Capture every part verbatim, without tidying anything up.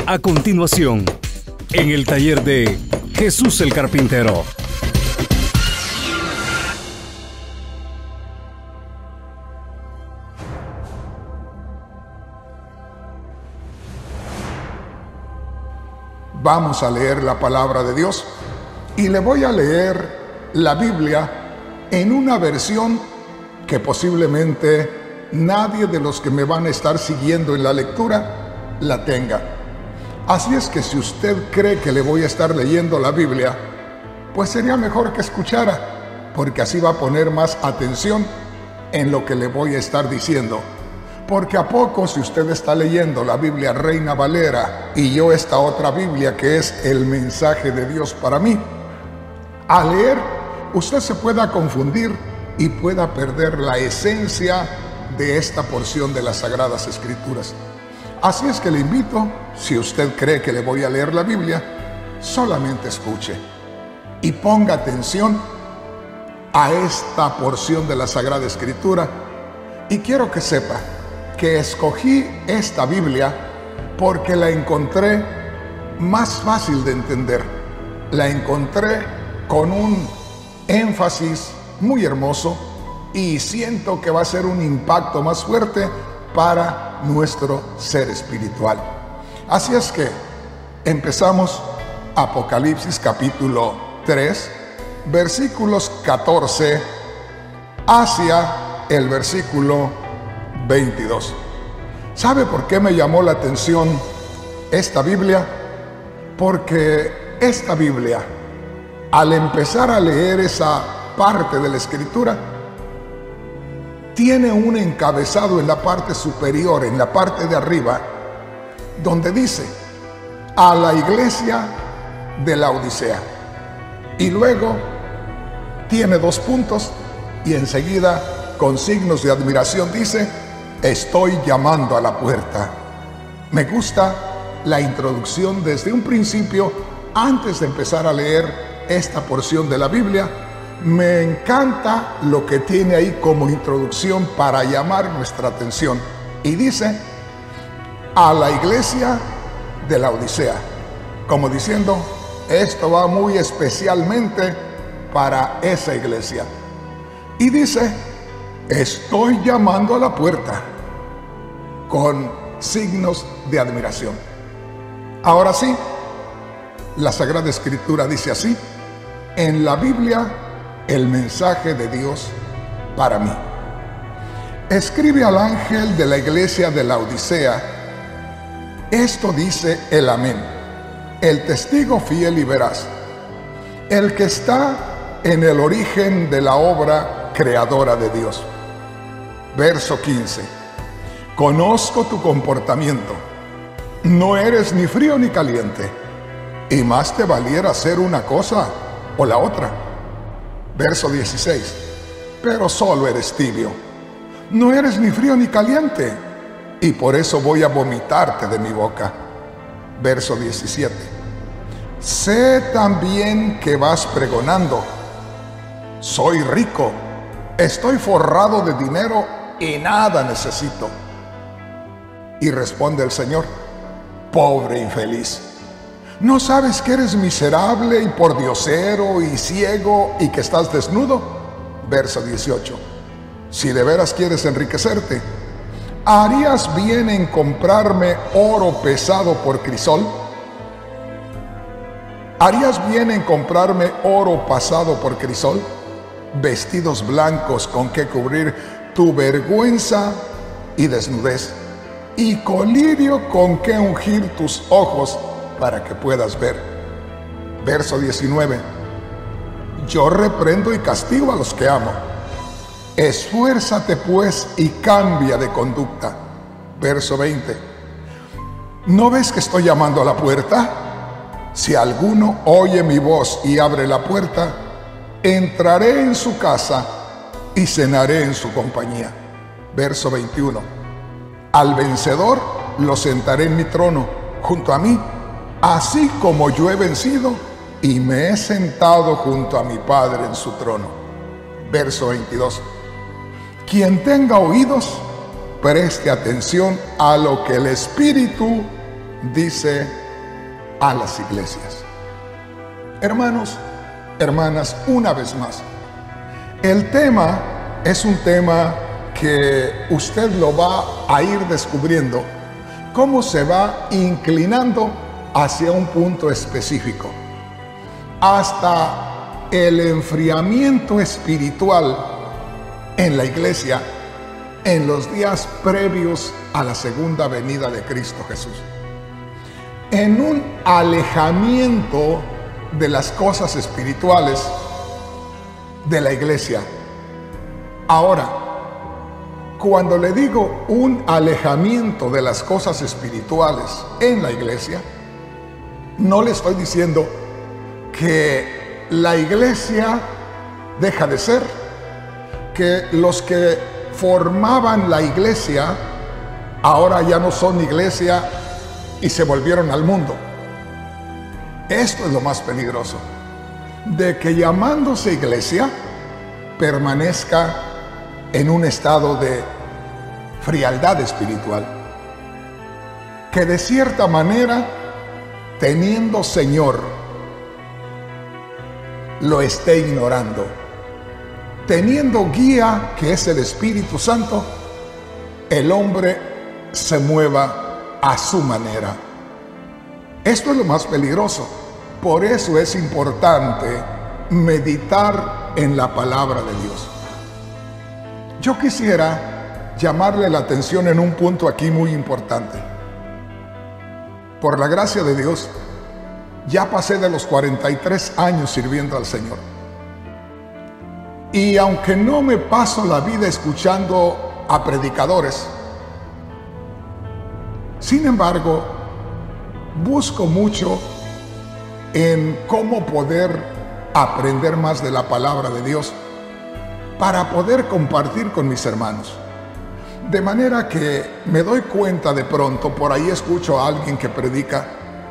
A continuación, en el taller de Jesús el Carpintero. Vamos a leer la palabra de Dios y le voy a leer la Biblia en una versión que posiblemente nadie de los que me van a estar siguiendo en la lectura la tenga. Así es que si usted cree que le voy a estar leyendo la Biblia, pues sería mejor que escuchara, porque así va a poner más atención en lo que le voy a estar diciendo. Porque a poco, si usted está leyendo la Biblia Reina Valera y yo esta otra Biblia que es el mensaje de Dios para mí, al leer usted se pueda confundir y pueda perder la esencia de esta porción de las Sagradas Escrituras. Así es que le invito, si usted cree que le voy a leer la Biblia, solamente escuche y ponga atención a esta porción de la Sagrada Escritura. Y quiero que sepa que escogí esta Biblia porque la encontré más fácil de entender. La encontré con un énfasis muy hermoso y siento que va a ser un impacto más fuerte para nuestro ser espiritual. Así es que empezamos Apocalipsis capítulo tres, versículos catorce hacia el versículo veintidós. ¿Sabe por qué me llamó la atención esta Biblia? Porque esta Biblia, al empezar a leer esa parte de la Escritura, tiene un encabezado en la parte superior, en la parte de arriba, donde dice: a la iglesia de la Odisea. Y luego tiene dos puntos y enseguida, con signos de admiración, dice: estoy llamando a la puerta. Me gusta la introducción desde un principio. Antes de empezar a leer esta porción de la Biblia, me encanta lo que tiene ahí como introducción para llamar nuestra atención. Y dice: a la iglesia de la Odisea. Como diciendo, esto va muy especialmente para esa iglesia. Y dice: estoy llamando a la puerta, con signos de admiración. Ahora sí, la Sagrada Escritura dice así, en la Biblia, el mensaje de Dios para mí. Escribe al ángel de la iglesia de la Odisea: esto dice el Amén, el testigo fiel y veraz, el que está en el origen de la obra creadora de Dios. Verso quince. Conozco tu comportamiento. No eres ni frío ni caliente, y más te valiera hacer una cosa o la otra. Verso dieciséis. Pero solo eres tibio. No eres ni frío ni caliente, y por eso voy a vomitarte de mi boca. Verso diecisiete. Sé también que vas pregonando: soy rico, estoy forrado de dinero y nada necesito. Y responde el Señor: pobre infeliz, ¿no sabes que eres miserable y pordiosero y ciego y que estás desnudo? Verso dieciocho. Si de veras quieres enriquecerte, ¿harías bien en comprarme oro pesado por crisol? ¿Harías bien en comprarme oro pasado por crisol? Vestidos blancos con que cubrir tu vergüenza y desnudez, y colirio con que ungir tus ojos para que puedas ver. Verso diecinueve. Yo reprendo y castigo a los que amo. Esfuérzate pues y cambia de conducta. Verso veinte. ¿No ves que estoy llamando a la puerta? Si alguno oye mi voz y abre la puerta, entraré en su casa y cenaré en su compañía. Verso veintiuno. Al vencedor lo sentaré en mi trono, junto a mí, así como yo he vencido y me he sentado junto a mi Padre en su trono. Verso veintidós. Quien tenga oídos, preste atención a lo que el Espíritu dice a las iglesias. Hermanos, hermanas, una vez más, el tema es un tema que usted lo va a ir descubriendo cómo se va inclinando hacia un punto específico, hasta el enfriamiento espiritual en la iglesia en los días previos a la segunda venida de Cristo Jesús, en un alejamiento de las cosas espirituales de la iglesia. Ahora, cuando le digo un alejamiento de las cosas espirituales en la iglesia, no le estoy diciendo que la iglesia deja de ser, que los que formaban la iglesia ahora ya no son iglesia y se volvieron al mundo. Esto es lo más peligroso, de que llamándose iglesia permanezca en un estado de frialdad espiritual, que de cierta manera, teniendo Señor, lo esté ignorando, teniendo guía, que es el Espíritu Santo, el hombre se mueva a su manera. Esto es lo más peligroso. Por eso es importante meditar en la palabra de Dios. Yo quisiera llamarle la atención en un punto aquí muy importante. Por la gracia de Dios, ya pasé de los cuarenta y tres años sirviendo al Señor. Y aunque no me paso la vida escuchando a predicadores, sin embargo, busco mucho en cómo poder aprender más de la palabra de Dios para poder compartir con mis hermanos. De manera que me doy cuenta de pronto, por ahí escucho a alguien que predica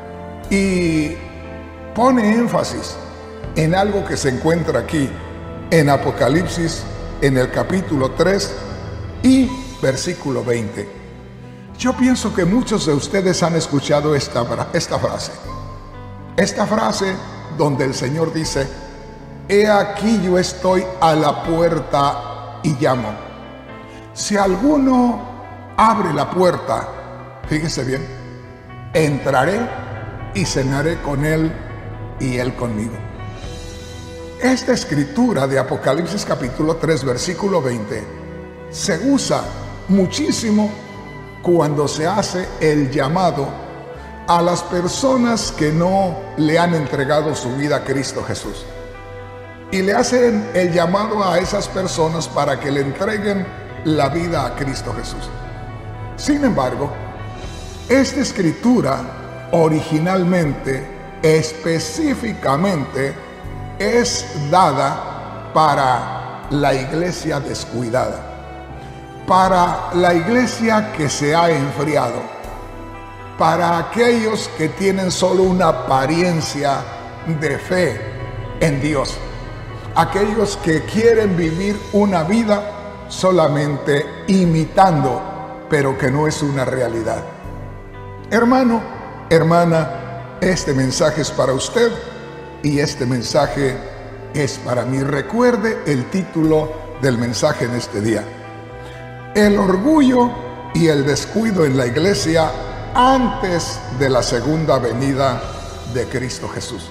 y pone énfasis en algo que se encuentra aquí en Apocalipsis, en el capítulo tres y versículo veinte. Yo pienso que muchos de ustedes han escuchado esta, esta frase. Esta frase donde el Señor dice: he aquí yo estoy a la puerta y llamo. Si alguno abre la puerta, fíjese bien, entraré y cenaré con él y él conmigo. Esta escritura de Apocalipsis capítulo tres, versículo veinte, se usa muchísimo cuando se hace el llamado a las personas que no le han entregado su vida a Cristo Jesús. Y le hacen el llamado a esas personas para que le entreguen la vida a Cristo Jesús. Sin embargo, esta escritura originalmente, específicamente, es dada para la iglesia descuidada, para la iglesia que se ha enfriado, para aquellos que tienen solo una apariencia de fe en Dios, aquellos que quieren vivir una vida solamente imitando, pero que no es una realidad. Hermano, hermana, este mensaje es para usted y este mensaje es para mí. Recuerde el título del mensaje en este día: el orgullo y el descuido en la iglesia antes de la segunda venida de Cristo Jesús.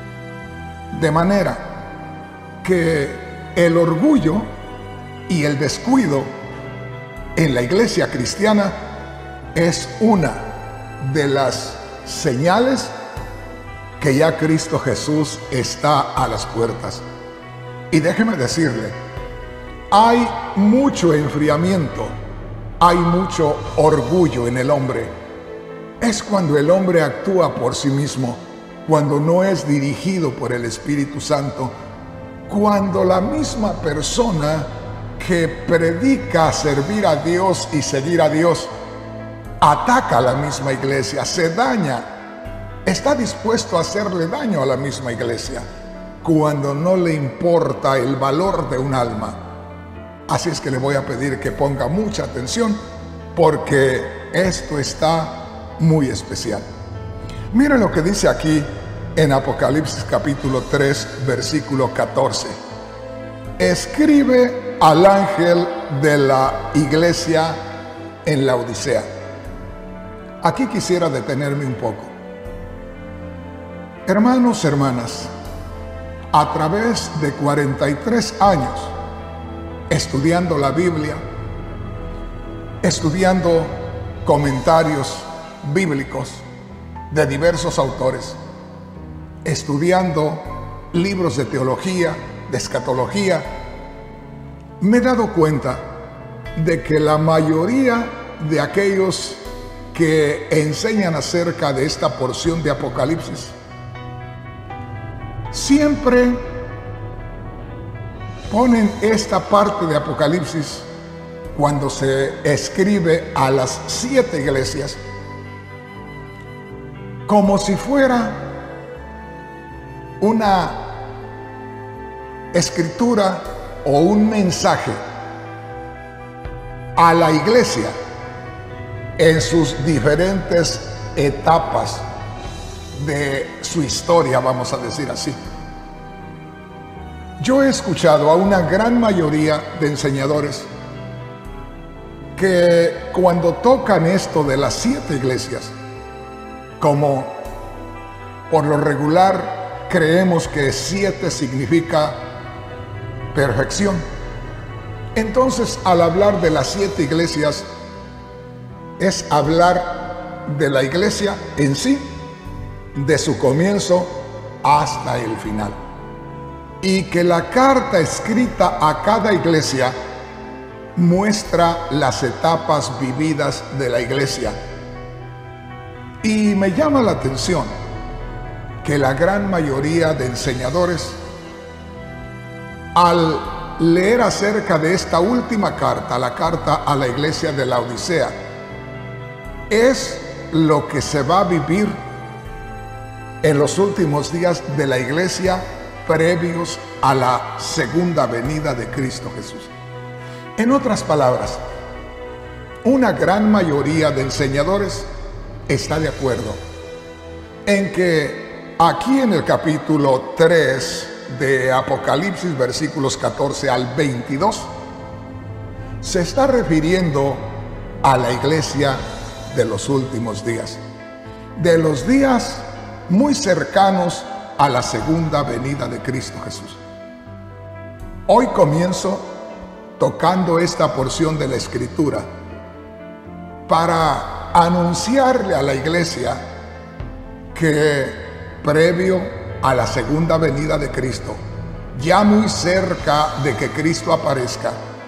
De manera que el orgullo y el descuido en la iglesia cristiana es una de las señales que ya Cristo Jesús está a las puertas. Y déjeme decirle, hay mucho enfriamiento, hay mucho orgullo en el hombre. Es cuando el hombre actúa por sí mismo, cuando no es dirigido por el Espíritu Santo, cuando la misma persona que predica servir a Dios y seguir a Dios ataca a la misma iglesia, se daña, está dispuesto a hacerle daño a la misma iglesia, cuando no le importa el valor de un alma. Así es que le voy a pedir que ponga mucha atención, porque esto está muy especial. Miren lo que dice aquí en Apocalipsis capítulo tres, versículo catorce. Escribe al ángel de la iglesia en Laodicea. Aquí quisiera detenerme un poco. Hermanos, hermanas, a través de cuarenta y tres años estudiando la Biblia, estudiando comentarios bíblicos de diversos autores, estudiando libros de teología, de escatología, me he dado cuenta de que la mayoría de aquellos que enseñan acerca de esta porción de Apocalipsis siempre ponen esta parte de Apocalipsis cuando se escribe a las siete iglesias como si fuera una escritura o un mensaje a la iglesia en sus diferentes etapas de su historia, vamos a decir así. Yo he escuchado a una gran mayoría de enseñadores que cuando tocan esto de las siete iglesias, como por lo regular creemos que siete significa perfección, entonces al hablar de las siete iglesias es hablar de la iglesia en sí, de su comienzo hasta el final, y que la carta escrita a cada iglesia muestra las etapas vividas de la iglesia. Y me llama la atención que la gran mayoría de enseñadores, al leer acerca de esta última carta, la carta a la iglesia de Laodicea, es lo que se va a vivir en los últimos días de la iglesia previos a la segunda venida de Cristo Jesús. En otras palabras, una gran mayoría de enseñadores está de acuerdo en que aquí en el capítulo tres de Apocalipsis, versículos catorce al veintidós, se está refiriendo a la iglesia de los últimos días, de los días muy cercanos a la segunda venida de Cristo Jesús. Hoy comienzo tocando esta porción de la Escritura para anunciarle a la iglesia que previo a la segunda venida de Cristo, ya muy cerca de que Cristo aparezca,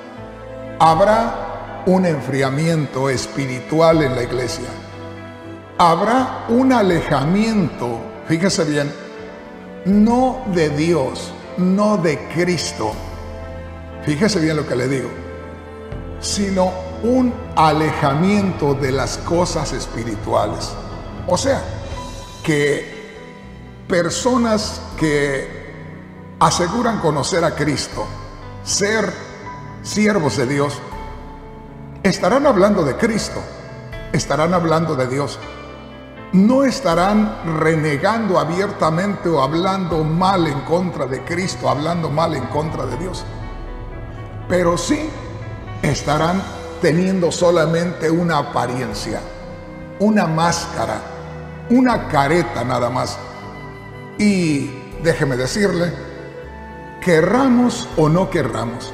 habrá un enfriamiento espiritual en la iglesia. Habrá un alejamiento, fíjese bien, no de Dios, no de Cristo, fíjese bien lo que le digo, sino un alejamiento de las cosas espirituales. O sea, que personas que aseguran conocer a Cristo, ser siervos de Dios, estarán hablando de Cristo, estarán hablando de Dios. No estarán renegando abiertamente o hablando mal en contra de Cristo, hablando mal en contra de Dios. Pero sí estarán teniendo solamente una apariencia, una máscara, una careta nada más. Y déjeme decirle, querramos o no querramos,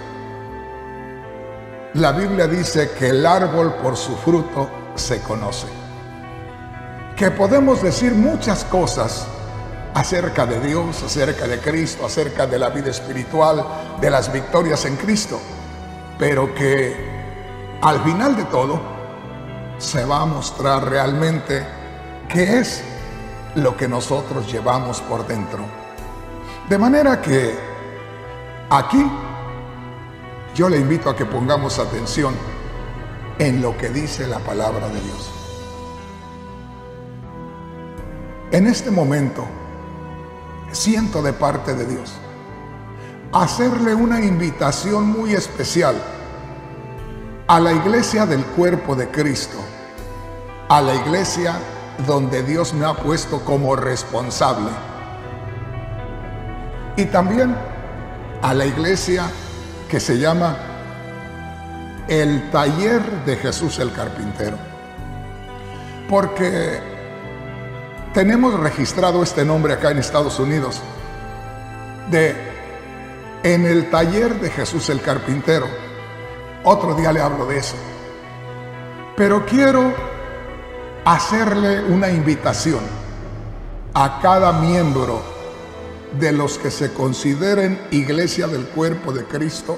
la Biblia dice que el árbol por su fruto se conoce. Que podemos decir muchas cosas acerca de Dios, acerca de Cristo, acerca de la vida espiritual, de las victorias en Cristo, pero que al final de todo se va a mostrar realmente qué es lo que nosotros llevamos por dentro. De manera que aquí yo le invito a que pongamos atención en lo que dice la palabra de Dios. En este momento siento de parte de Dios hacerle una invitación muy especial a la iglesia del cuerpo de Cristo, a la iglesia donde Dios me ha puesto como responsable. Y también a la iglesia que se llama el Taller de Jesús el Carpintero. Porque tenemos registrado este nombre acá en Estados Unidos, de en el Taller de Jesús el Carpintero. Otro día le hablo de eso. Pero quiero hacerle una invitación a cada miembro de los que se consideren iglesia del cuerpo de Cristo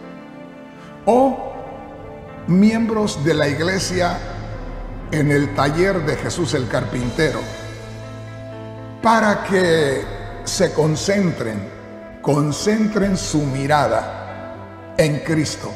o miembros de la iglesia en el Taller de Jesús el Carpintero, para que se concentren, concentren su mirada en Cristo,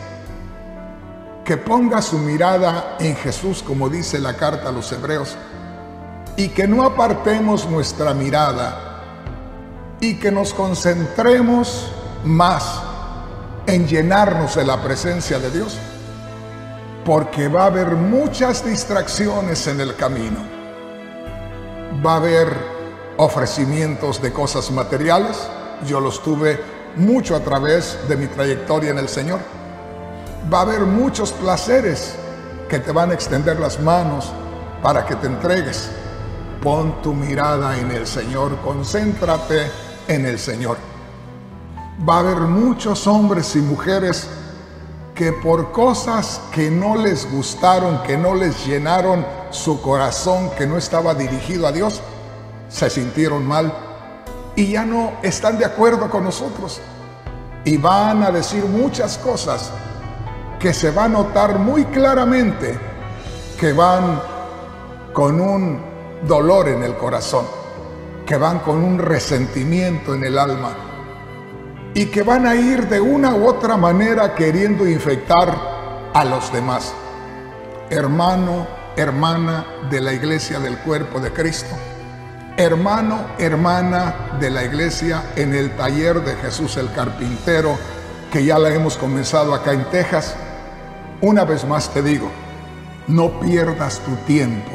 que ponga su mirada en Jesús, como dice la carta a los Hebreos, y que no apartemos nuestra mirada y que nos concentremos más en llenarnos de la presencia de Dios, porque va a haber muchas distracciones en el camino. Va a haber ofrecimientos de cosas materiales. Yo los tuve mucho a través de mi trayectoria en el Señor. Va a haber muchos placeres que te van a extender las manos para que te entregues. Pon tu mirada en el Señor, concéntrate en el Señor. Va a haber muchos hombres y mujeres que por cosas que no les gustaron, que no les llenaron su corazón, que no estaba dirigido a Dios, se sintieron mal y ya no están de acuerdo con nosotros. Y van a decir muchas cosas que se va a notar muy claramente que van con un dolor en el corazón, que van con un resentimiento en el alma y que van a ir de una u otra manera queriendo infectar a los demás. Hermano, hermana de la iglesia del cuerpo de Cristo, hermano, hermana de la iglesia en el Taller de Jesús el Carpintero, que ya la hemos comenzado acá en Texas, una vez más te digo, no pierdas tu tiempo.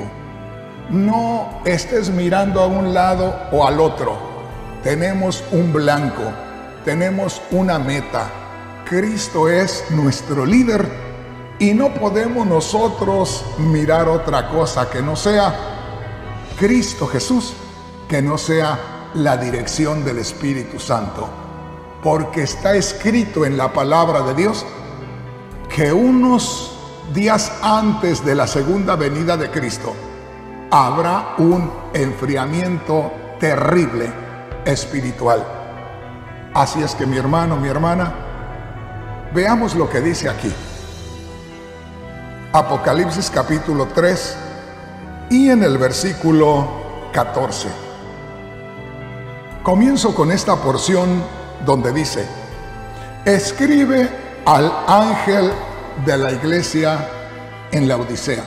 No estés mirando a un lado o al otro. Tenemos un blanco, tenemos una meta. Cristo es nuestro líder y no podemos nosotros mirar otra cosa que no sea Cristo Jesús, que no sea la dirección del Espíritu Santo. Porque está escrito en la palabra de Dios que unos días antes de la segunda venida de Cristo habrá un enfriamiento terrible espiritual. Así es que mi hermano, mi hermana, veamos lo que dice aquí. Apocalipsis capítulo tres y en el versículo catorce. Comienzo con esta porción donde dice: escribe al ángel de la iglesia en Laodicea.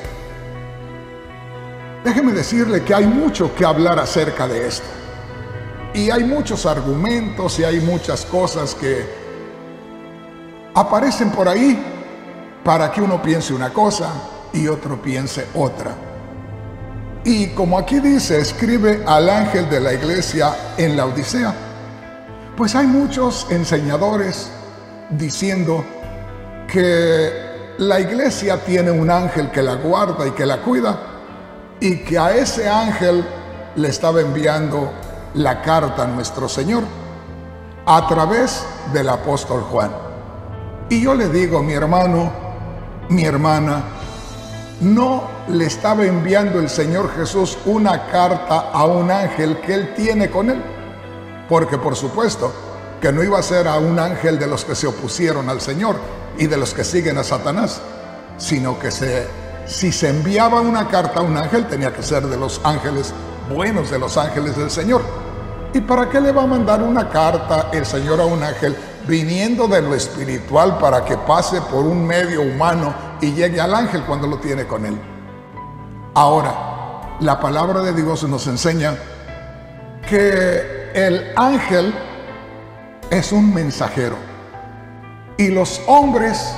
Déjeme decirle que hay mucho que hablar acerca de esto. Y hay muchos argumentos y hay muchas cosas que aparecen por ahí para que uno piense una cosa y otro piense otra. Y como aquí dice, escribe al ángel de la iglesia en Laodicea, pues hay muchos enseñadores diciendo que la iglesia tiene un ángel que la guarda y que la cuida, y que a ese ángel le estaba enviando la carta a nuestro Señor a través del apóstol Juan. Y yo le digo, mi hermano, mi hermana, no le estaba enviando el Señor Jesús una carta a un ángel que él tiene con él, porque por supuesto que no iba a ser a un ángel de los que se opusieron al Señor y de los que siguen a Satanás, sino que se, si se enviaba una carta a un ángel, tenía que ser de los ángeles buenos, de los ángeles del Señor. ¿Y para qué le va a mandar una carta el Señor a un ángel viniendo de lo espiritual para que pase por un medio humano y llegue al ángel cuando lo tiene con él? Ahora, la palabra de Dios nos enseña que el ángel es un mensajero y los hombres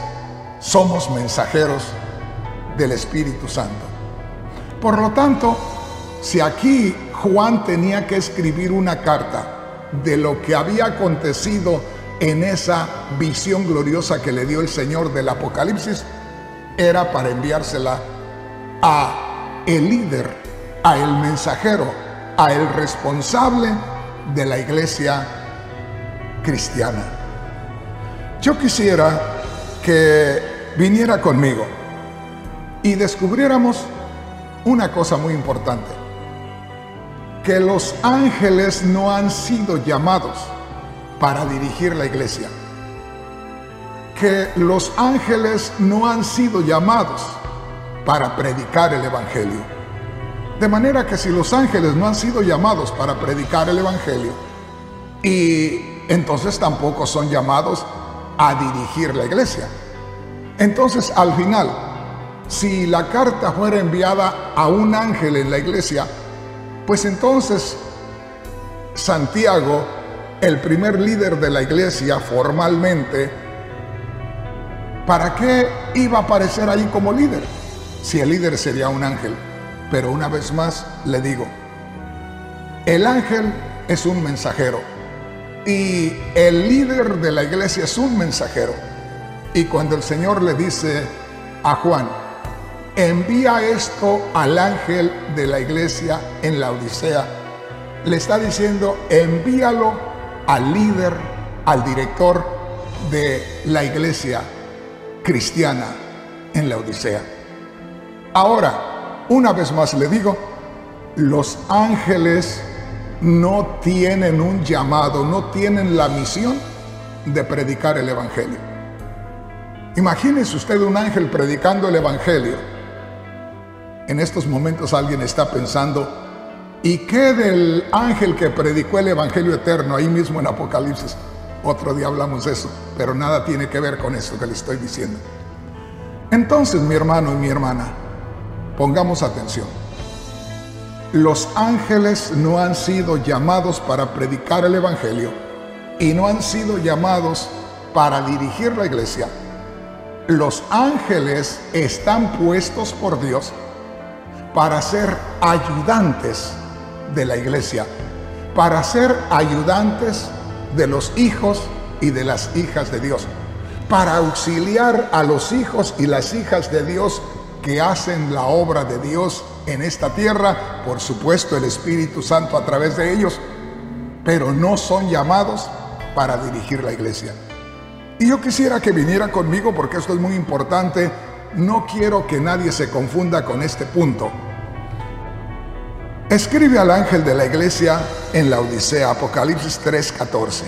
somos mensajeros del Espíritu Santo. Por lo tanto, si aquí Juan tenía que escribir una carta de lo que había acontecido en esa visión gloriosa que le dio el Señor del Apocalipsis, era para enviársela a el líder, a el mensajero, a el responsable de la iglesia cristiana. Yo quisiera que viniera conmigo y descubriéramos una cosa muy importante: que los ángeles no han sido llamados para dirigir la iglesia, que los ángeles no han sido llamados para predicar el evangelio. De manera que si los ángeles no han sido llamados para predicar el evangelio, y entonces tampoco son llamados a dirigir la iglesia, entonces al final, si la carta fuera enviada a un ángel en la iglesia, pues entonces Santiago, el primer líder de la iglesia formalmente, ¿para qué iba a aparecer ahí como líder? Si el líder sería un ángel. Pero una vez más le digo, el ángel es un mensajero y el líder de la iglesia es un mensajero. Y cuando el Señor le dice a Juan, envía esto al ángel de la iglesia en la Odisea, le está diciendo, envíalo al líder, al director de la iglesia cristiana en la Odisea. Ahora, una vez más le digo, los ángeles no tienen un llamado, no tienen la misión de predicar el evangelio. Imagínese usted un ángel predicando el evangelio. En estos momentos alguien está pensando, ¿y qué del ángel que predicó el evangelio eterno ahí mismo en Apocalipsis? Otro día hablamos de eso, pero nada tiene que ver con eso que le estoy diciendo. Entonces, mi hermano y mi hermana, pongamos atención. Los ángeles no han sido llamados para predicar el evangelio y no han sido llamados para dirigir la iglesia. Los ángeles están puestos por Dios para ser ayudantes de la iglesia, para ser ayudantes de los hijos y de las hijas de Dios, para auxiliar a los hijos y las hijas de Dios que hacen la obra de Dios en esta tierra, por supuesto el Espíritu Santo a través de ellos, pero no son llamados para dirigir la iglesia. Y yo quisiera que viniera conmigo porque esto es muy importante. No quiero que nadie se confunda con este punto. Escribe al ángel de la iglesia en la Odisea, Apocalipsis tres catorce.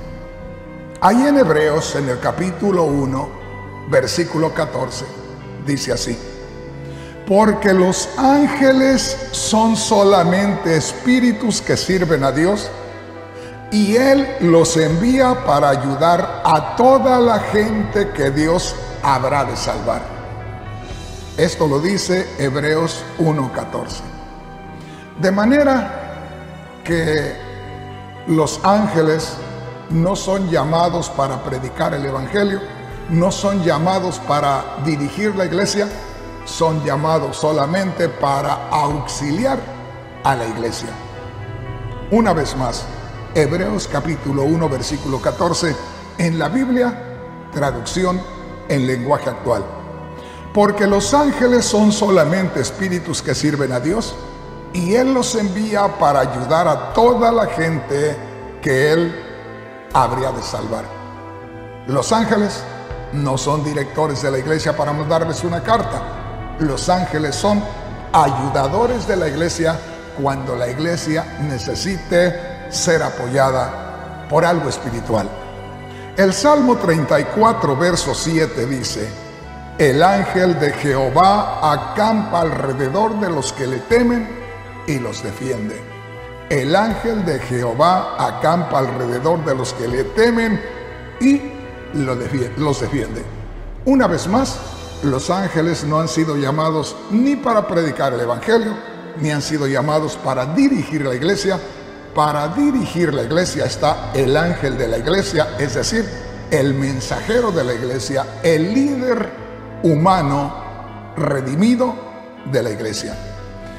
Ahí en Hebreos, en el capítulo uno, versículo catorce, dice así: porque los ángeles son solamente espíritus que sirven a Dios, y Él los envía para ayudar a toda la gente que Dios habrá de salvar. Esto lo dice Hebreos uno catorce. De manera que los ángeles no son llamados para predicar el evangelio, no son llamados para dirigir la iglesia, son llamados solamente para auxiliar a la iglesia. Una vez más, Hebreos capítulo uno, versículo catorce, en la Biblia, traducción en lenguaje actual. Porque los ángeles son solamente espíritus que sirven a Dios, y Él los envía para ayudar a toda la gente que Él habría de salvar. Los ángeles no son directores de la iglesia para mandarles una carta. Los ángeles son ayudadores de la iglesia cuando la iglesia necesite ser apoyada por algo espiritual. El Salmo treinta y cuatro, verso siete dice: el ángel de Jehová acampa alrededor de los que le temen y los defiende. El ángel de Jehová acampa alrededor de los que le temen y los defiende. Una vez más, los ángeles no han sido llamados ni para predicar el evangelio, ni han sido llamados para dirigir la iglesia. Para dirigir la iglesia está el ángel de la iglesia, es decir, el mensajero de la iglesia, el líder humano redimido de la iglesia.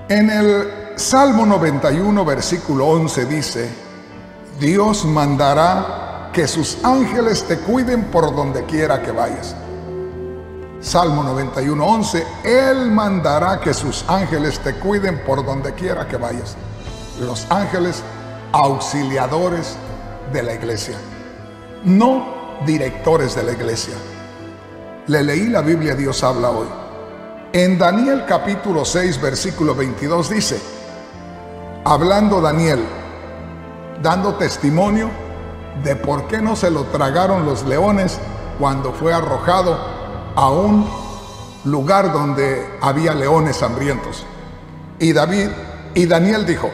En el Salmo noventa y uno, versículo once dice: Dios mandará que sus ángeles te cuiden por donde quiera que vayas. Salmo noventa y uno, once, Él mandará que sus ángeles te cuiden por donde quiera que vayas. Los ángeles auxiliadores de la iglesia, no directores de la iglesia. Le leí la Biblia, Dios habla hoy. En Daniel capítulo seis, versículo veintidós dice, hablando Daniel, dando testimonio de por qué no se lo tragaron los leones cuando fue arrojado a un lugar donde había leones hambrientos. Y David y Daniel dijo: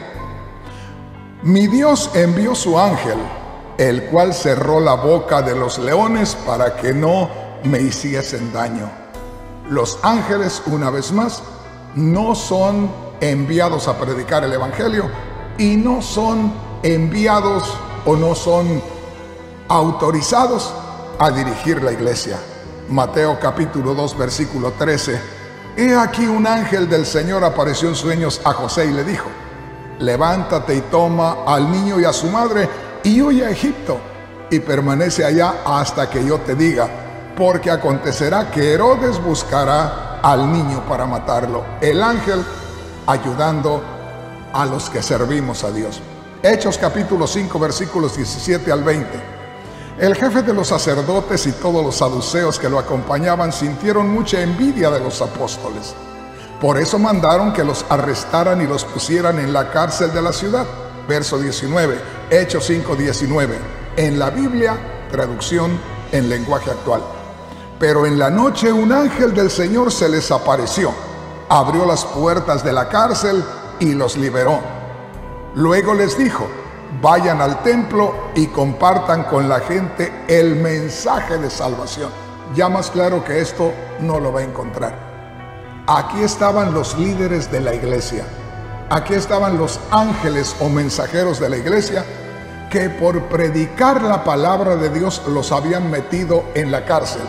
mi Dios envió su ángel, el cual cerró la boca de los leones para que no me hiciesen daño. Los ángeles, una vez más, no son enviados a predicar el evangelio y no son enviados o no son autorizados a dirigir la iglesia. Mateo capítulo dos, versículo trece. He aquí un ángel del Señor apareció en sueños a José y le dijo: levántate y toma al niño y a su madre y huye a Egipto y permanece allá hasta que yo te diga, porque acontecerá que Herodes buscará al niño para matarlo. El ángel ayudando a los que servimos a Dios. Hechos capítulo cinco, versículos diecisiete al veinte. El jefe de los sacerdotes y todos los saduceos que lo acompañaban sintieron mucha envidia de los apóstoles. Por eso mandaron que los arrestaran y los pusieran en la cárcel de la ciudad. Verso diecinueve, Hechos cinco, diecinueve. En la Biblia, traducción en lenguaje actual. Pero en la noche un ángel del Señor se les apareció, abrió las puertas de la cárcel y los liberó. Luego les dijo: vayan al templo y compartan con la gente el mensaje de salvación. Ya más claro que esto no lo va a encontrar. Aquí estaban los líderes de la iglesia. Aquí estaban los ángeles o mensajeros de la iglesia que por predicar la palabra de Dios los habían metido en la cárcel.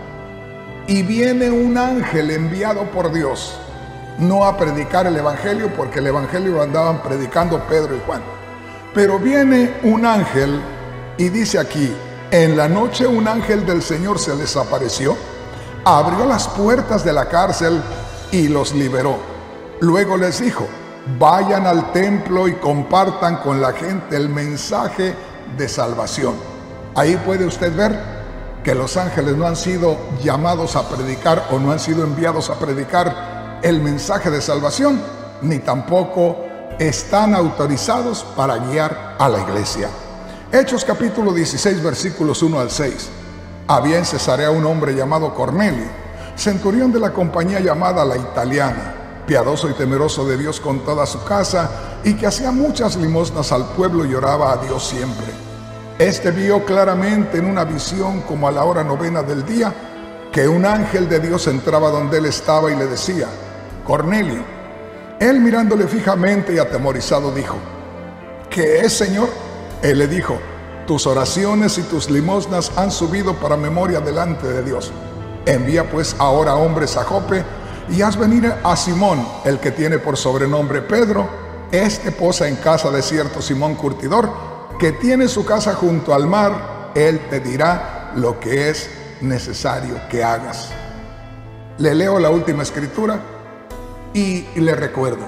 Y viene un ángel enviado por Dios, no a predicar el evangelio, porque el evangelio lo andaban predicando Pedro y Juan. Pero viene un ángel y dice aquí: en la noche un ángel del Señor se les apareció, abrió las puertas de la cárcel y los liberó. Luego les dijo: vayan al templo y compartan con la gente el mensaje de salvación. Ahí puede usted ver que los ángeles no han sido llamados a predicar o no han sido enviados a predicar el mensaje de salvación, ni tampoco están autorizados para guiar a la iglesia. Hechos capítulo dieciséis, versículos uno al seis. Había en Cesarea un hombre llamado Cornelio, centurión de la compañía llamada La Italiana, piadoso y temeroso de Dios con toda su casa, y que hacía muchas limosnas al pueblo y oraba a Dios siempre. Este vio claramente en una visión, como a la hora novena del día, que un ángel de Dios entraba donde él estaba y le decía: Cornelio. Él, mirándole fijamente y atemorizado, dijo: ¿qué es, Señor? Él le dijo: tus oraciones y tus limosnas han subido para memoria delante de Dios. Envía pues ahora hombres a Jope y haz venir a Simón, el que tiene por sobrenombre Pedro. Este posa en casa de cierto Simón curtidor, que tiene su casa junto al mar. Él te dirá lo que es necesario que hagas. Le leo la última escritura y le recuerdo: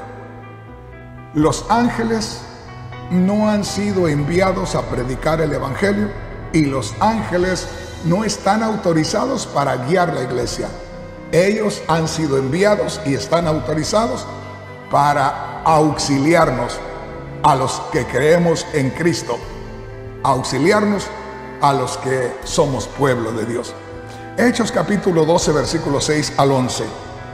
los ángeles no han sido enviados a predicar el evangelio y los ángeles no están autorizados para guiar la iglesia. Ellos han sido enviados y están autorizados para auxiliarnos a los que creemos en Cristo, auxiliarnos a los que somos pueblo de Dios. Hechos capítulo doce, versículos seis al once.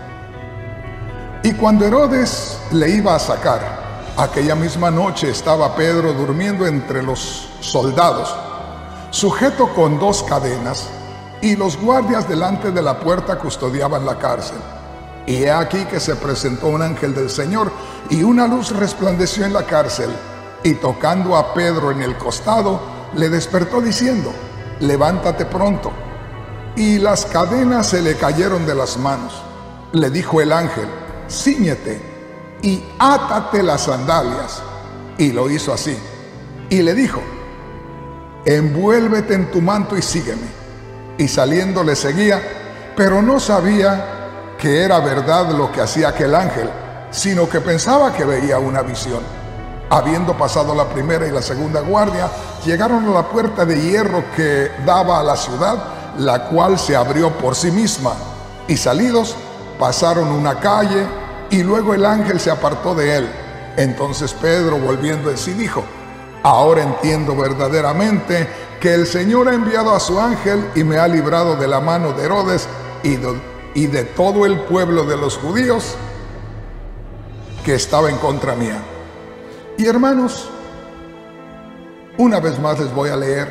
Y cuando Herodes le iba a sacar, aquella misma noche estaba Pedro durmiendo entre los soldados, sujeto con dos cadenas, y los guardias delante de la puerta custodiaban la cárcel. Y he aquí que se presentó un ángel del Señor, y una luz resplandeció en la cárcel, y tocando a Pedro en el costado, le despertó diciendo: levántate pronto. Y las cadenas se le cayeron de las manos. Le dijo el ángel: cíñete y átate las sandalias. Y lo hizo así. Y le dijo, envuélvete en tu manto y sígueme. Y saliendo le seguía, pero no sabía que era verdad lo que hacía aquel ángel, sino que pensaba que veía una visión. Habiendo pasado la primera y la segunda guardia, llegaron a la puerta de hierro que daba a la ciudad, la cual se abrió por sí misma. Y salidos, pasaron una calle, y luego el ángel se apartó de él. Entonces Pedro, volviendo en sí, dijo, ahora entiendo verdaderamente que el Señor ha enviado a su ángel y me ha librado de la mano de Herodes y de, y de todo el pueblo de los judíos que estaba en contra mía. Y hermanos, una vez más les voy a leer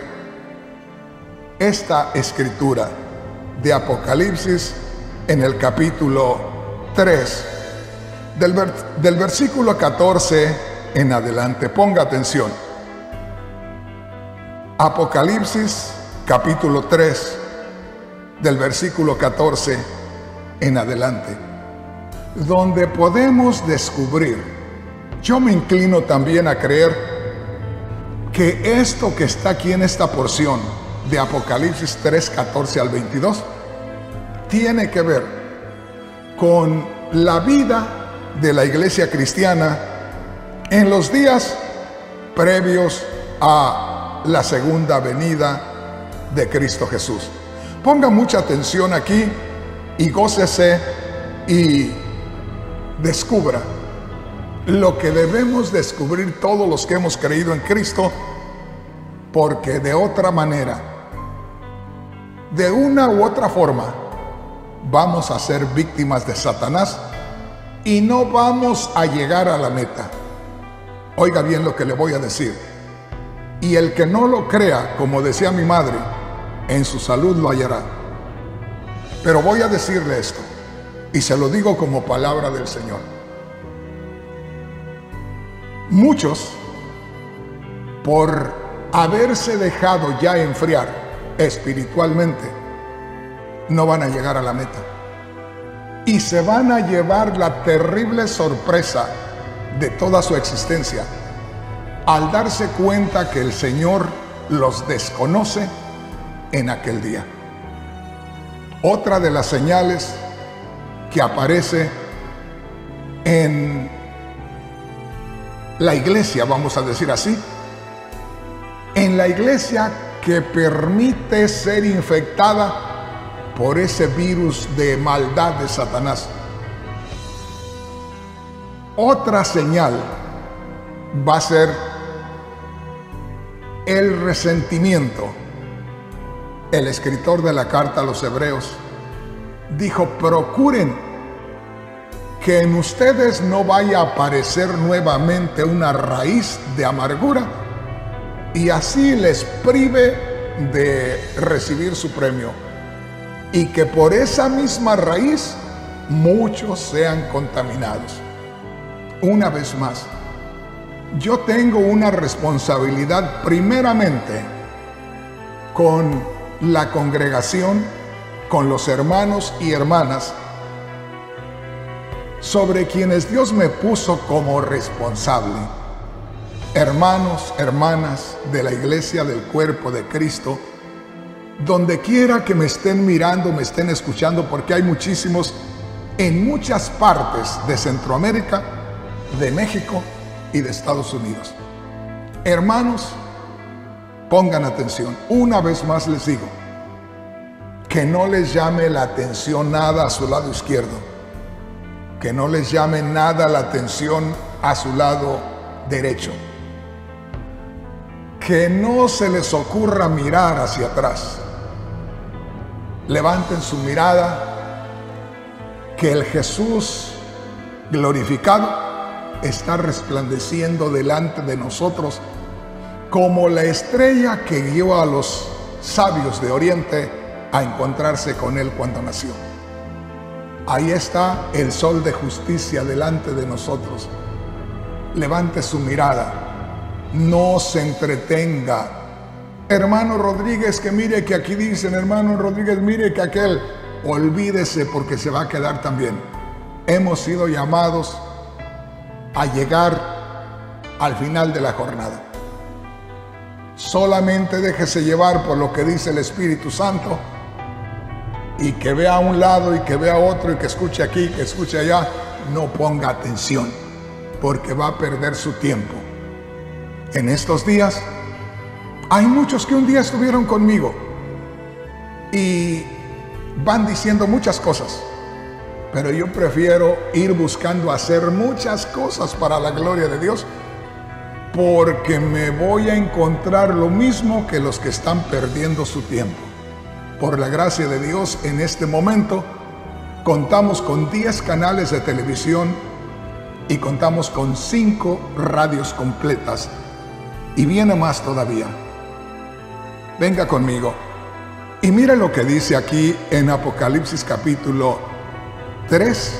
esta escritura de Apocalipsis en el capítulo tres, del, ver, del versículo catorce en adelante. Ponga atención. Apocalipsis capítulo tres, del versículo catorce en adelante, donde podemos descubrir. Yo me inclino también a creer que esto que está aquí en esta porción de Apocalipsis tres, catorce al veintidós, tiene que ver con la vida de la iglesia cristiana en los días previos a la segunda venida de Cristo Jesús. Ponga mucha atención aquí y gócese y descubra lo que debemos descubrir todos los que hemos creído en Cristo, porque de otra manera, de una u otra forma, vamos a ser víctimas de Satanás y no vamos a llegar a la meta. Oiga bien lo que le voy a decir. Y el que no lo crea, como decía mi madre, en su salud lo hallará. Pero voy a decirle esto, y se lo digo como palabra del Señor. Muchos, por haberse dejado ya enfriar espiritualmente, no van a llegar a la meta. Y se van a llevar la terrible sorpresa de toda su existencia al darse cuenta que el Señor los desconoce en aquel día. Otra de las señales que aparece en la iglesia, vamos a decir así, en la iglesia que permite ser infectada por ese virus de maldad de Satanás. Otra señal va a ser el resentimiento. El escritor de la carta a los Hebreos dijo, procuren que en ustedes no vaya a aparecer nuevamente una raíz de amargura y así les prive de recibir su premio, y que por esa misma raíz muchos sean contaminados. Una vez más, yo tengo una responsabilidad primeramente con la congregación, con los hermanos y hermanas, sobre quienes Dios me puso como responsable. Hermanos, hermanas de la iglesia del cuerpo de Cristo, donde quiera que me estén mirando, me estén escuchando, porque hay muchísimos en muchas partes de Centroamérica, de México y de Estados Unidos. Hermanos, pongan atención. Una vez más les digo, que no les llame la atención nada a su lado izquierdo, que no les llame nada la atención a su lado derecho, que no se les ocurra mirar hacia atrás. Levanten su mirada, que el Jesús glorificado está resplandeciendo delante de nosotros como la estrella que guió a los sabios de Oriente a encontrarse con Él cuando nació. Ahí está el sol de justicia delante de nosotros. Levante su mirada, no se entretenga. Hermano Rodríguez, que mire que aquí dicen, hermano Rodríguez, mire que aquel. Olvídese, porque se va a quedar también. Hemos sido llamados a llegar al final de la jornada. Solamente déjese llevar por lo que dice el Espíritu Santo, y que vea a un lado y que vea a otro y que escuche aquí, que escuche allá. No ponga atención, porque va a perder su tiempo. En estos días hay muchos que un día estuvieron conmigo y van diciendo muchas cosas, pero yo prefiero ir buscando hacer muchas cosas para la gloria de Dios, porque me voy a encontrar lo mismo que los que están perdiendo su tiempo. Por la gracia de Dios, en este momento contamos con diez canales de televisión y contamos con cinco radios completas, y viene más todavía. Venga conmigo y mire lo que dice aquí en Apocalipsis capítulo tres,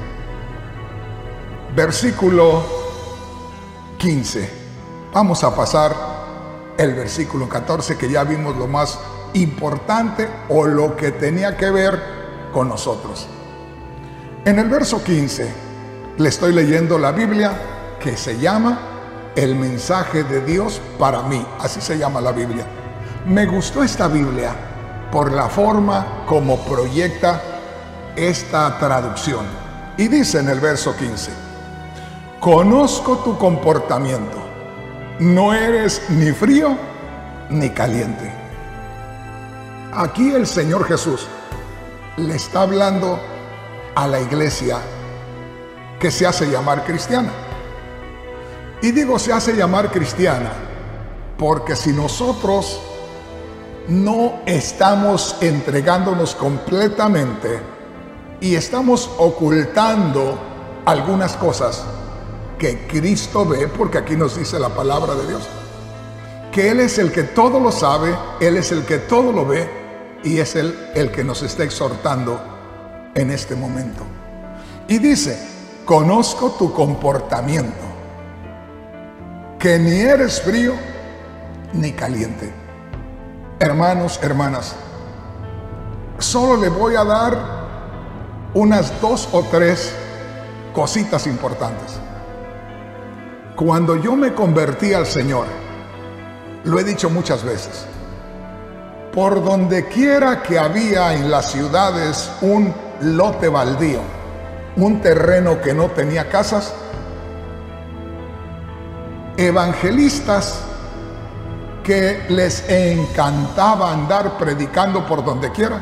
versículo quince. Vamos a pasar el versículo catorce, que ya vimos lo más importante o lo que tenía que ver con nosotros. En el verso quince le estoy leyendo la Biblia, que se llama El mensaje de Dios para mí. Así se llama la Biblia. Me gustó esta Biblia por la forma como proyecta esta traducción. Y dice en el verso quince: conozco tu comportamiento, no eres ni frío ni caliente. Aquí el Señor Jesús le está hablando a la iglesia que se hace llamar cristiana. Y digo se hace llamar cristiana porque si nosotros no estamos entregándonos completamente y estamos ocultando algunas cosas que Cristo ve, porque aquí nos dice la palabra de Dios, que Él es el que todo lo sabe, Él es el que todo lo ve, y es Él el que nos está exhortando en este momento. Y dice: conozco tu comportamiento, que ni eres frío ni caliente. Hermanos, hermanas, solo le voy a dar unas dos o tres cositas importantes. Cuando yo me convertí al Señor, lo he dicho muchas veces, por donde quiera que había en las ciudades un lote baldío, un terreno que no tenía casas, evangelistas que les encantaba andar predicando por donde quiera,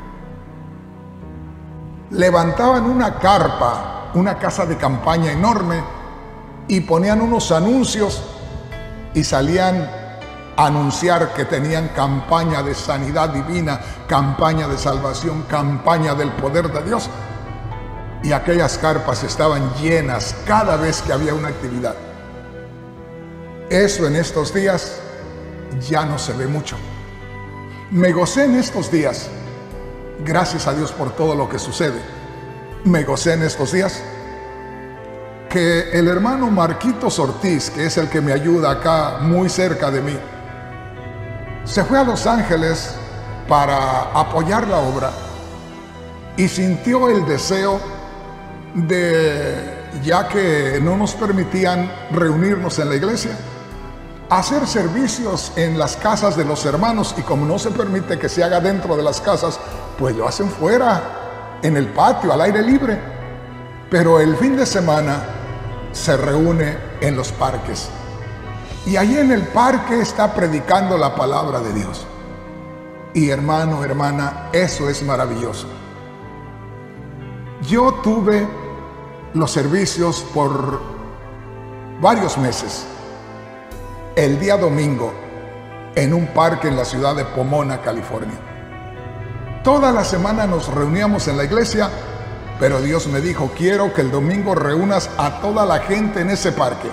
levantaban una carpa, una casa de campaña enorme, y ponían unos anuncios y salían a anunciar que tenían campaña de sanidad divina, campaña de salvación, campaña del poder de Dios. Y aquellas carpas estaban llenas cada vez que había una actividad. Eso en estos días ya no se ve mucho. Me gocé en estos días, gracias a Dios por todo lo que sucede. Me gocé en estos días que el hermano Marquitos Ortiz, que es el que me ayuda acá muy cerca de mí, se fue a Los Ángeles para apoyar la obra y sintió el deseo de, ya que no nos permitían reunirnos en la iglesia, hacer servicios en las casas de los hermanos, y como no se permite que se haga dentro de las casas, pues lo hacen fuera, en el patio, al aire libre. Pero el fin de semana se reúne en los parques, y allí en el parque está predicando la palabra de Dios. Y hermano, hermana, eso es maravilloso. Yo tuve los servicios por varios meses, el día domingo, en un parque en la ciudad de Pomona, California. Toda la semana nos reuníamos en la iglesia, pero Dios me dijo: quiero que el domingo reúnas a toda la gente en ese parque.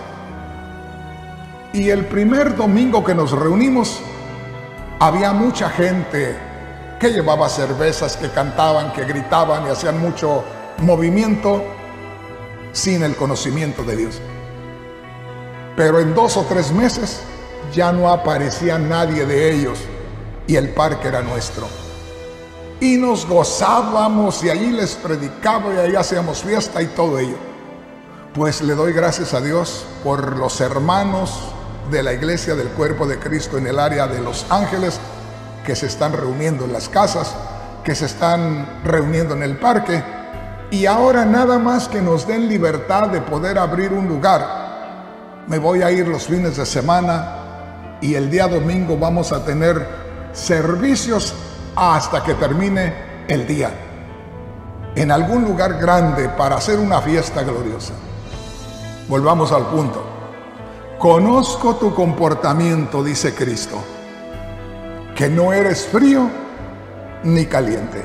Y el primer domingo que nos reunimos, había mucha gente que llevaba cervezas, que cantaban, que gritaban y hacían mucho movimiento sin el conocimiento de Dios. Pero en dos o tres meses ya no aparecía nadie de ellos y el parque era nuestro. Y nos gozábamos y allí les predicaba y ahí hacíamos fiesta y todo ello. Pues le doy gracias a Dios por los hermanos de la Iglesia del Cuerpo de Cristo en el área de Los Ángeles, que se están reuniendo en las casas, que se están reuniendo en el parque, y ahora nada más que nos den libertad de poder abrir un lugar. Me voy a ir los fines de semana y el día domingo vamos a tener servicios hasta que termine el día, en algún lugar grande para hacer una fiesta gloriosa. Volvamos al punto. Conozco tu comportamiento, dice Cristo, que no eres frío ni caliente.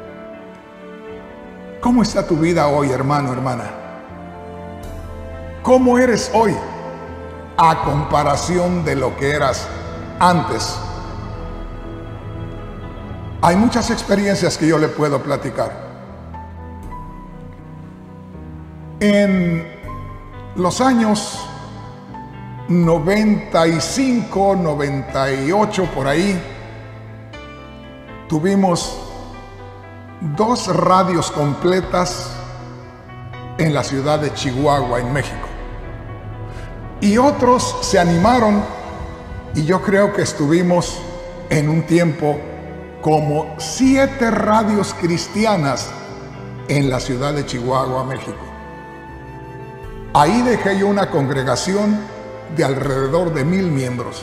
¿Cómo está tu vida hoy, hermano, hermana? ¿Cómo eres hoy a comparación de lo que eras antes? Hay muchas experiencias que yo le puedo platicar. En los años noventa y cinco, noventa y ocho, por ahí, tuvimos dos radios completas en la ciudad de Chihuahua, en México. Y otros se animaron, y yo creo que estuvimos en un tiempo como siete radios cristianas en la ciudad de Chihuahua, México. Ahí dejé yo una congregación de alrededor de mil miembros.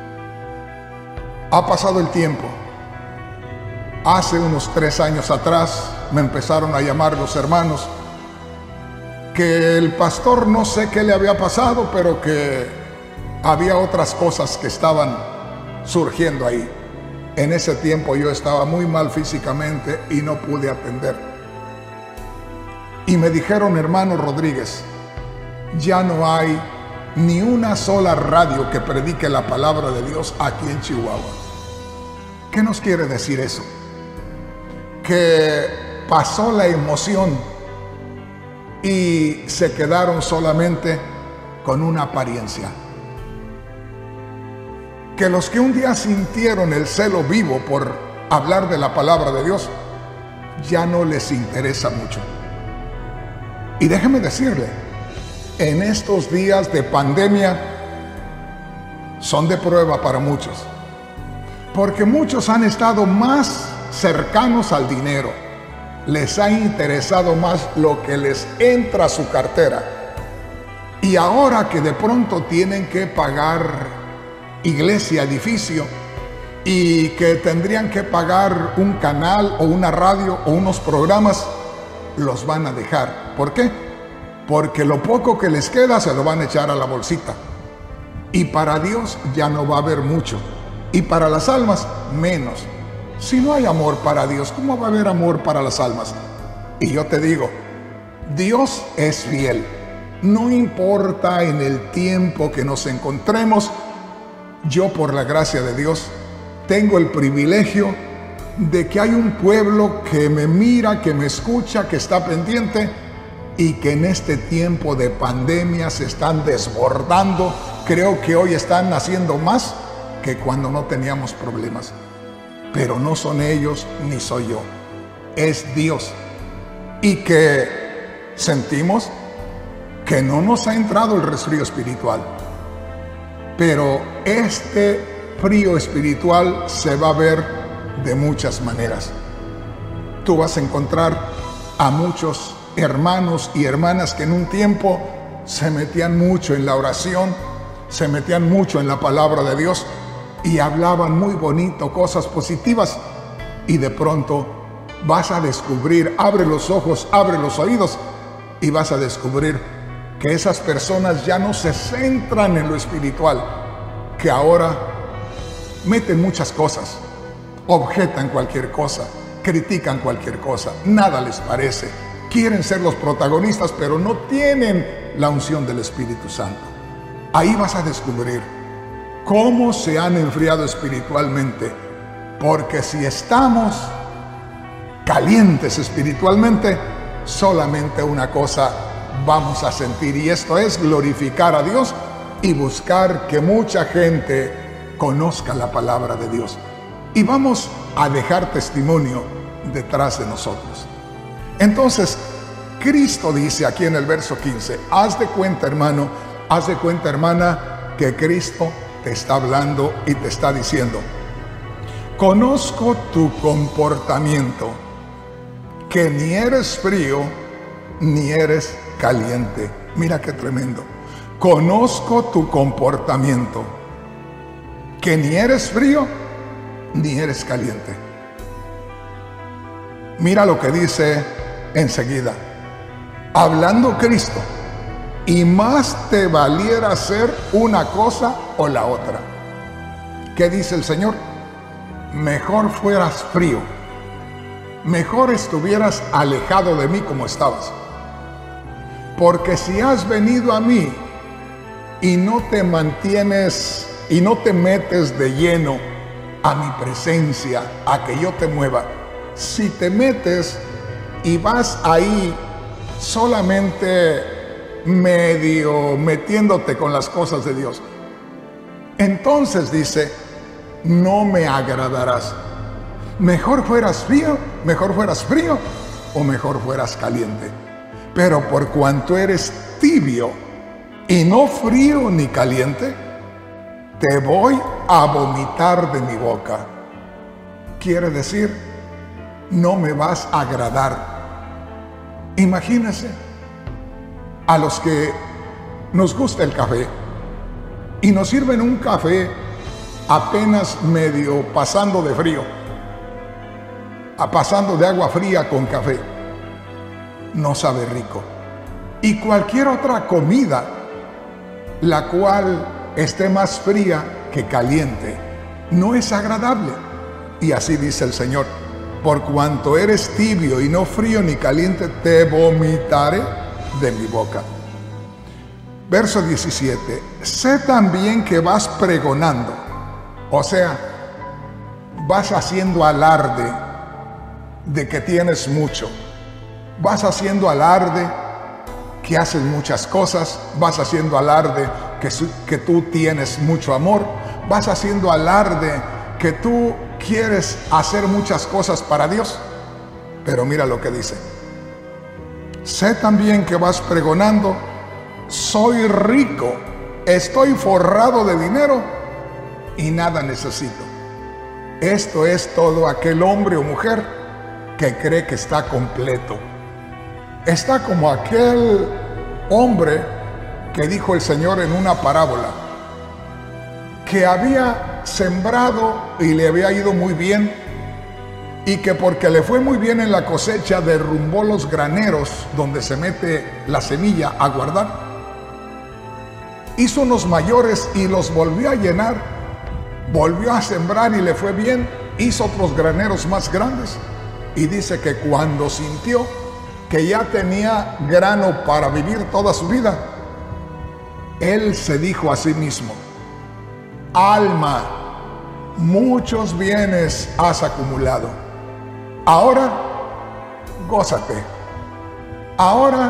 Ha pasado el tiempo. Hace unos tres años atrás me empezaron a llamar los hermanos que el pastor, no sé qué le había pasado, pero que había otras cosas que estaban surgiendo ahí. En ese tiempo yo estaba muy mal físicamente y no pude atender. Y me dijeron: hermano Rodríguez, ya no hay ni una sola radio que predique la palabra de Dios aquí en Chihuahua. ¿Qué nos quiere decir eso? Que pasó la emoción y se quedaron solamente con una apariencia. Que los que un día sintieron el celo vivo por hablar de la palabra de Dios, ya no les interesa mucho. Y déjeme decirle, en estos días de pandemia son de prueba para muchos, porque muchos han estado más cercanos al dinero, les ha interesado más lo que les entra a su cartera, y ahora que de pronto tienen que pagar iglesia, edificio, y que tendrían que pagar un canal o una radio o unos programas, los van a dejar. ¿Por qué? Porque lo poco que les queda se lo van a echar a la bolsita, y para Dios ya no va a haber mucho, y para las almas menos. Si no hay amor para Dios, ¿cómo va a haber amor para las almas? Y yo te digo, Dios es fiel. No importa en el tiempo que nos encontremos, yo, por la gracia de Dios, tengo el privilegio de que hay un pueblo que me mira, que me escucha, que está pendiente, y que en este tiempo de pandemia se están desbordando. Creo que hoy están haciendo más que cuando no teníamos problemas. Pero no son ellos ni soy yo, es Dios. Y que sentimos que no nos ha entrado el resfrío espiritual. Pero este frío espiritual se va a ver de muchas maneras. Tú vas a encontrar a muchos hermanos y hermanas que en un tiempo se metían mucho en la oración, se metían mucho en la palabra de Dios y hablaban muy bonito, cosas positivas, y de pronto vas a descubrir, abre los ojos, abre los oídos, y vas a descubrir que esas personas ya no se centran en lo espiritual, que ahora meten muchas cosas, objetan cualquier cosa, critican cualquier cosa, nada les parece, quieren ser los protagonistas, pero no tienen la unción del Espíritu Santo. Ahí vas a descubrir cómo se han enfriado espiritualmente, porque si estamos calientes espiritualmente, solamente una cosa vamos a sentir, y esto es glorificar a Dios y buscar que mucha gente conozca la palabra de Dios. Y vamos a dejar testimonio detrás de nosotros. Entonces, Cristo dice aquí en el verso quince, haz de cuenta, hermano, haz de cuenta, hermana, que Cristo te está hablando y te está diciendo, conozco tu comportamiento, que ni eres frío ni eres caliente. Mira qué tremendo. Conozco tu comportamiento, que ni eres frío ni eres caliente. Mira lo que dice enseguida, hablando Cristo, y más te valiera hacer una cosa o la otra. ¿Qué dice el Señor? Mejor fueras frío, mejor estuvieras alejado de mí como estabas. Porque si has venido a mí y no te mantienes y no te metes de lleno a mi presencia, a que yo te mueva, si te metes y vas ahí solamente medio metiéndote con las cosas de Dios, entonces dice, no me agradarás. Mejor fueras frío, mejor fueras frío o mejor fueras caliente. Pero por cuanto eres tibio y no frío ni caliente, te voy a vomitar de mi boca. Quiere decir, no me vas a agradar. Imagínense a los que nos gusta el café y nos sirven un café apenas medio pasando de frío, a pasando de agua fría con café. No sabe rico. Y cualquier otra comida, la cual esté más fría que caliente, no es agradable. Y así dice el Señor, por cuanto eres tibio y no frío ni caliente, te vomitaré de mi boca. Verso diecisiete, sé también que vas pregonando, o sea, vas haciendo alarde de que tienes mucho, vas haciendo alarde que haces muchas cosas, vas haciendo alarde que, que tú tienes mucho amor, vas haciendo alarde que tú quieres hacer muchas cosas para Dios. Pero mira lo que dice, sé también que vas pregonando, soy rico, estoy forrado de dinero y nada necesito. Esto es todo aquel hombre o mujer que cree que está completo. Está como aquel hombre que dijo el Señor en una parábola, que había sembrado y le había ido muy bien, y que porque le fue muy bien en la cosecha derrumbó los graneros donde se mete la semilla a guardar. Hizo unos mayores y los volvió a llenar, volvió a sembrar y le fue bien, hizo otros graneros más grandes, y dice que cuando sintió que ya tenía grano para vivir toda su vida, él se dijo a sí mismo, alma, muchos bienes has acumulado, ahora gózate, ahora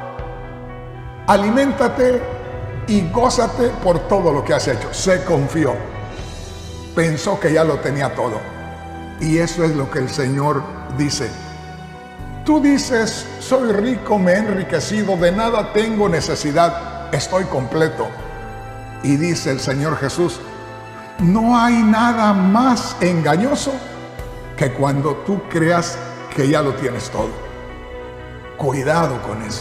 aliméntate y gózate por todo lo que has hecho. Se confió, pensó que ya lo tenía todo. Y eso es lo que el Señor dice. Tú dices, soy rico, me he enriquecido, de nada tengo necesidad, estoy completo. Y dice el Señor Jesús, no hay nada más engañoso que cuando tú creas que ya lo tienes todo. Cuidado con eso.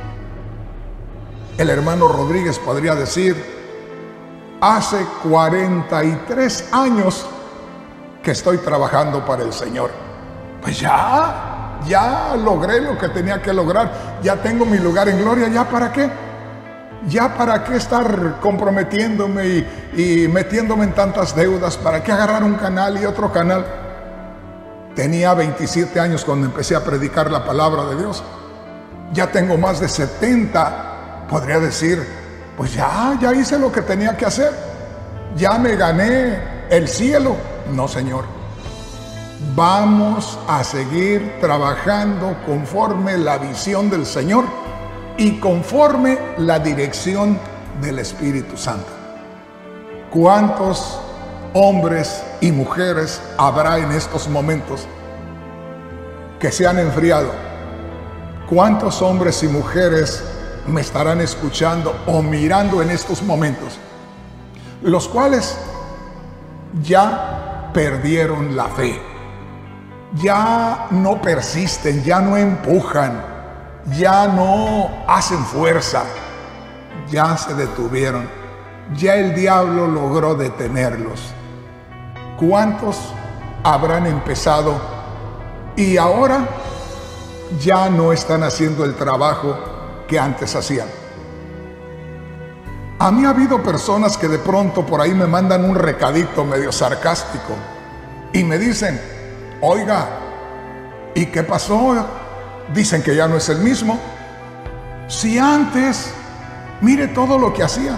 El hermano Rodríguez podría decir, hace cuarenta y tres años que estoy trabajando para el Señor. Pues ya, ya logré lo que tenía que lograr, ya tengo mi lugar en gloria, ¿ya para qué? ¿Ya para qué estar comprometiéndome y, y metiéndome en tantas deudas? ¿Para qué agarrar un canal y otro canal? Tenía veintisiete años cuando empecé a predicar la palabra de Dios. Ya tengo más de setenta. Podría decir, pues ya, ya hice lo que tenía que hacer. Ya me gané el cielo. No, Señor. Vamos a seguir trabajando conforme la visión del Señor y conforme la dirección del Espíritu Santo. ¿Cuántos hombres y mujeres habrá en estos momentos que se han enfriado? ¿Cuántos hombres y mujeres me estarán escuchando o mirando en estos momentos, los cuales ya perdieron la fe, ya no persisten, ya no empujan, ya no hacen fuerza, ya se detuvieron, ya el diablo logró detenerlos? ¿Cuántos habrán empezado y ahora ya no están haciendo el trabajo que antes hacían? A mí ha habido personas que de pronto por ahí me mandan un recadito medio sarcástico y me dicen: oiga, ¿y qué pasó? Dicen que ya no es el mismo. Si antes, mire todo lo que hacía.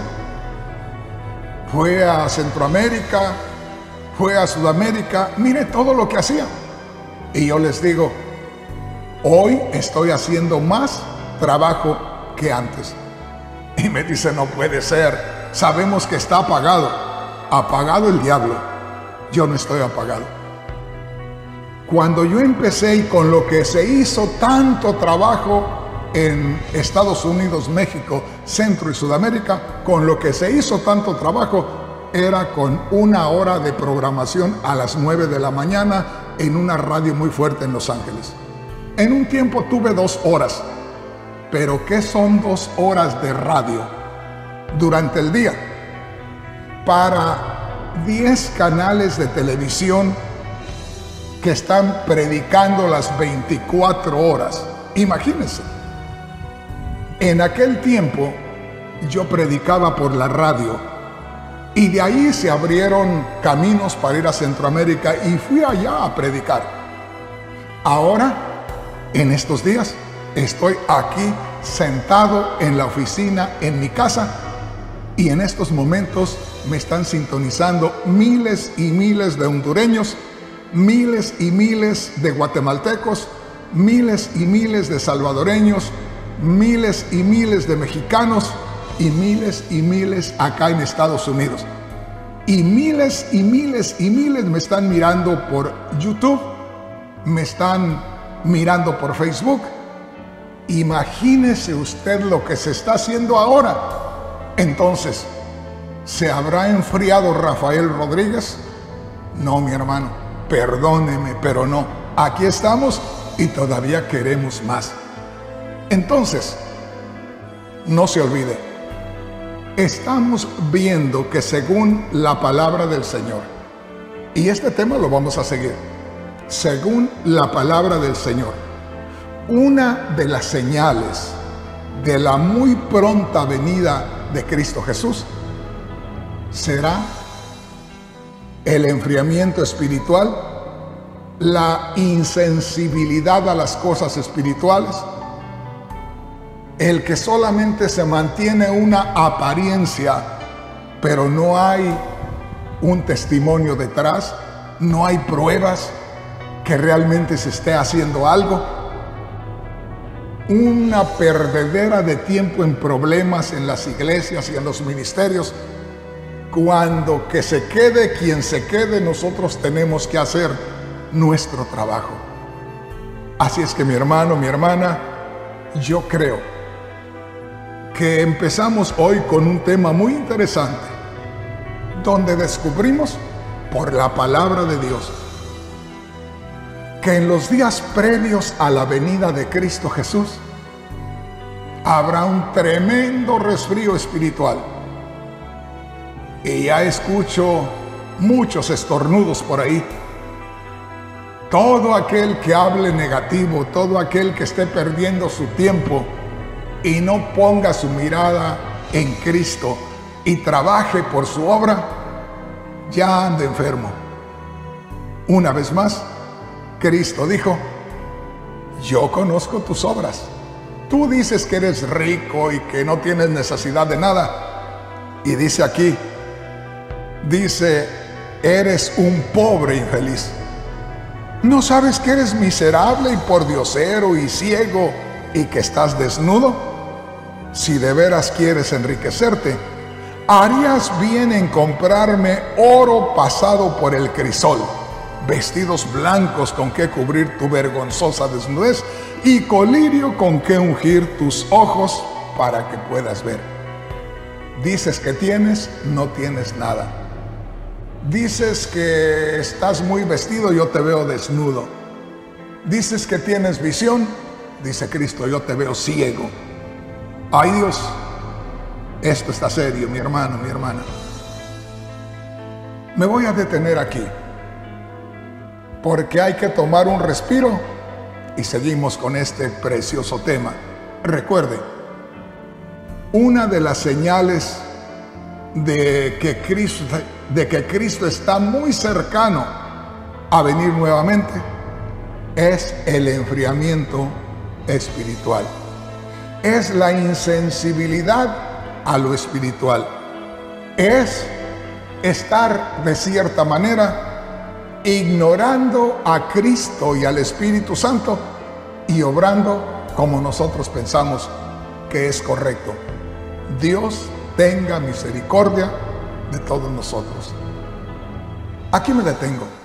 Fue a Centroamérica, fue a Sudamérica, mire todo lo que hacía. Y yo les digo: hoy estoy haciendo más trabajo que antes. Y me dice: no puede ser, sabemos que está apagado. Apagado el diablo, yo no estoy apagado. Cuando yo empecé y con lo que se hizo tanto trabajo en Estados Unidos, México, Centro y Sudamérica, con lo que se hizo tanto trabajo, era con una hora de programación a las nueve de la mañana en una radio muy fuerte en Los Ángeles. En un tiempo tuve dos horas. Pero ¿qué son dos horas de radio durante el día? Para diez canales de televisión que están predicando las veinticuatro horas. Imagínense. En aquel tiempo yo predicaba por la radio y de ahí se abrieron caminos para ir a Centroamérica y fui allá a predicar. Ahora, en estos días, estoy aquí sentado en la oficina en mi casa y en estos momentos me están sintonizando miles y miles de hondureños, miles y miles de guatemaltecos, miles y miles de salvadoreños, miles y miles de mexicanos y miles y miles acá en Estados Unidos. Y miles y miles y miles me están mirando por YouTube, me están mirando por Facebook. Imagínese usted lo que se está haciendo ahora. Entonces, ¿se habrá enfriado Rafael Rodríguez? No, mi hermano, perdóneme, pero no. Aquí estamos y todavía queremos más. Entonces, no se olvide, estamos viendo que según la palabra del Señor, y este tema lo vamos a seguir, según la palabra del Señor, una de las señales de la muy pronta venida de Cristo Jesús será el enfriamiento espiritual, la insensibilidad a las cosas espirituales, el que solamente se mantiene una apariencia, pero no hay un testimonio detrás, no hay pruebas que realmente se esté haciendo algo. Una perdedera de tiempo en problemas en las iglesias y en los ministerios, cuando que se quede quien se quede, nosotros tenemos que hacer nuestro trabajo. Así es que, mi hermano, mi hermana, yo creo que empezamos hoy con un tema muy interesante, donde descubrimos por la palabra de Dios que en los días previos a la venida de Cristo Jesús habrá un tremendo resfrío espiritual. Y ya escucho muchos estornudos por ahí. Todo aquel que hable negativo, todo aquel que esté perdiendo su tiempo y no ponga su mirada en Cristo y trabaje por su obra, ya anda enfermo. Una vez más, Cristo dijo: yo conozco tus obras. Tú dices que eres rico y que no tienes necesidad de nada. Y dice aquí, dice, eres un pobre infeliz. ¿No sabes que eres miserable y pordiosero y ciego y que estás desnudo? Si de veras quieres enriquecerte, harías bien en comprarme oro pasado por el crisol vestidos blancos con que cubrir tu vergonzosa desnudez y colirio con que ungir tus ojos para que puedas ver. Dices que tienes, no tienes nada. Dices que estás muy vestido, yo te veo desnudo. Dices que tienes visión, dice Cristo, yo te veo ciego. Ay Dios, esto está serio, mi hermano, mi hermana. Me voy a detener aquí, porque hay que tomar un respiro y seguimos con este precioso tema. Recuerde, una de las señales de que Cristo, de que Cristo está muy cercano a venir nuevamente es el enfriamiento espiritual. Es la insensibilidad a lo espiritual. Es estar de cierta manera ignorando a Cristo y al Espíritu Santo y obrando como nosotros pensamos que es correcto. Dios tenga misericordia de todos nosotros. Aquí me detengo.